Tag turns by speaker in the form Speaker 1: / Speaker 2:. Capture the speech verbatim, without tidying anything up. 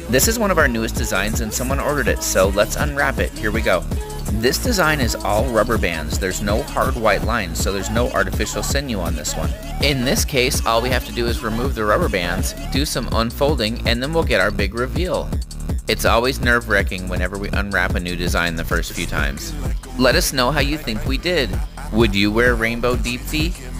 Speaker 1: This is one of our newest designs and someone ordered it, so let's unwrap it. Here we go. This design is all rubber bands. There's no hard white lines, so there's no artificial sinew on this one. In this case, all we have to do is remove the rubber bands, do some unfolding, and then we'll get our big reveal. It's always nerve-wracking whenever we unwrap a new design the first few times. Let us know how you think we did. Would you wear Rainbow Deepti?